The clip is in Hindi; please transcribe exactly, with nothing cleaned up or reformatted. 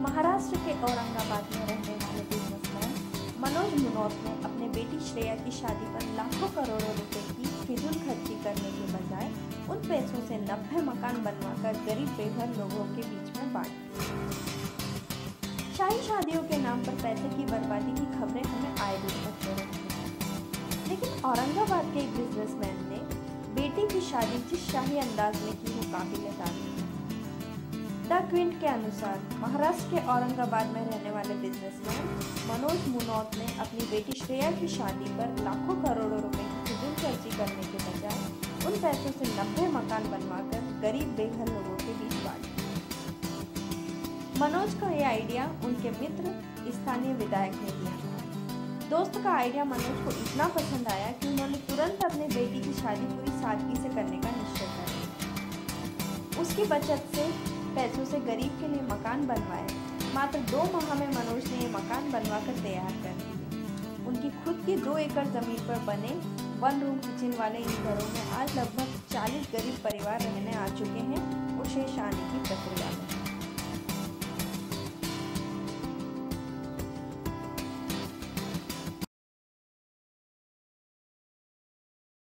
महाराष्ट्र के औरंगाबाद में रहने वाले बिजनेसमैन मनोज मुनोत ने अपने बेटी श्रेया की शादी पर लाखों करोड़ों रुपए की फिजूल खर्ची करने के बजाय उन पैसों से नब्बे मकान बनवाकर गरीब बेघर लोगों के बीच में बांट दिए। शाही शादियों के नाम पर पैसे की बर्बादी की खबरें हमें आए दिन मिलती रहती हैं, लेकिन औरंगाबाद के एक बिजनेसमैन ने बेटी की शादी जिस शाही अंदाज में की वो काबिले तारीफ है। द क्विंट के अनुसार महाराष्ट्र के औरंगाबाद में रहने वाले बिजनेसमैन मनोज मुनोत ने अपनी बेटी श्रेया की शादी पर लाखों करोड़ों रुपए की फिजूल खर्ची करने के बजाय उन पैसों से नब्बे मकान बनवाकर गरीब बेघर लोगों के बीच बांट दिए। मनोज का यह आइडिया उनके मित्र स्थानीय विधायक ने दिया था। दोस्त का आइडिया मनोज को इतना पसंद आया कि उन्होंने तुरंत अपनी बेटी की शादी पूरी सादगी से करने का निश्चय कर लिया। उसकी बचत से पैसों से गरीब के लिए मकान बनवाए। मात्र दो माह में मनोज ने ये मकान बनवाकर तैयार कर दिए। उनकी खुद की दो एकड़ जमीन पर बने वन रूम किचन वाले इन घरों में आज लगभग चालीस गरीब परिवार रहने आ चुके हैं और शेष आने की प्रक्रिया में।